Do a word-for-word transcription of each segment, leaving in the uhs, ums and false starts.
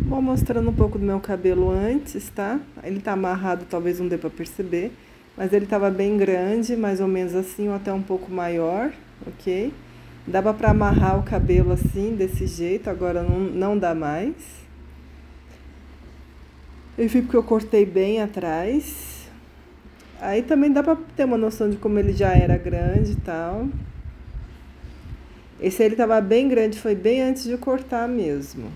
Vou mostrando um pouco do meu cabelo antes, tá? Ele tá amarrado, talvez não dê pra perceber, mas ele tava bem grande, mais ou menos assim, ou até um pouco maior, ok? Dava pra amarrar o cabelo assim, desse jeito, agora não, não dá mais. Enfim, porque eu cortei bem atrás. Aí também dá pra ter uma noção de como ele já era grande e tal. Esse aí ele tava bem grande, foi bem antes de cortar mesmo.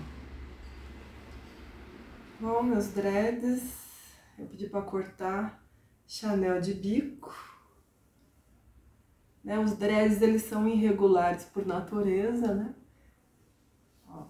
Bom, meus dreads, eu pedi pra cortar Chanel de bico. Né? Os dreads, eles são irregulares por natureza, né? Ó.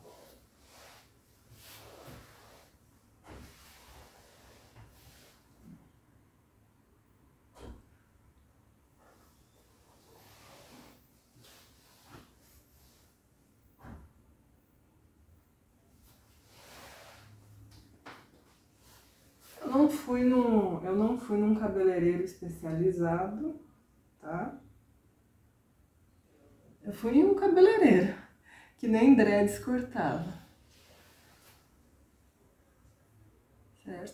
Eu não fui num, eu não fui num cabeleireiro especializado, tá? Eu fui em um cabeleireiro que nem dreads cortava, certo?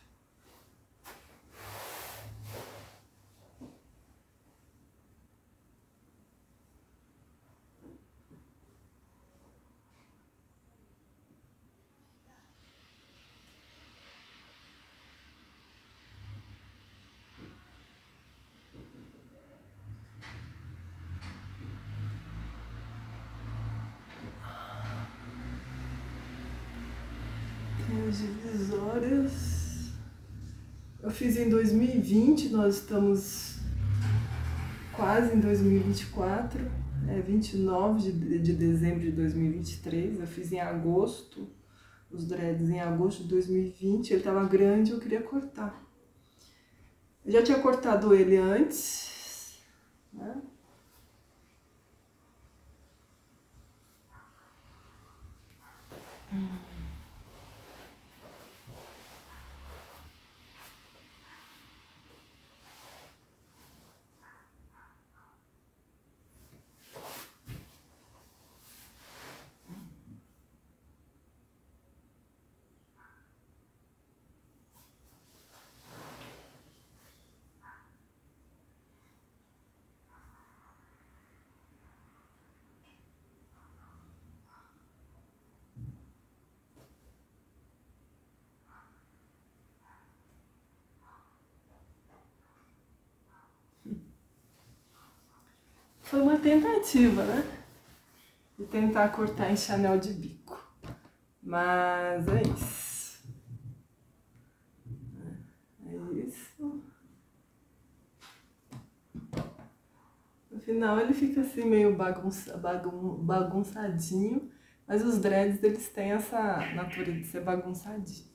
Tem os divisórios. Eu fiz em dois mil e vinte, nós estamos quase em dois mil e vinte e quatro, é vinte e nove de, de dezembro de dois mil e vinte e três. Eu fiz em agosto, os dreads em agosto de dois mil e vinte. Ele tava grande, eu queria cortar. Eu já tinha cortado ele antes, né? Hum. Foi uma tentativa, né? De tentar cortar em Chanel de bico. Mas é isso. É isso. No final ele fica assim meio bagunça, bagun, bagunçadinho. Mas os dreads, eles têm essa natureza de ser bagunçadinho.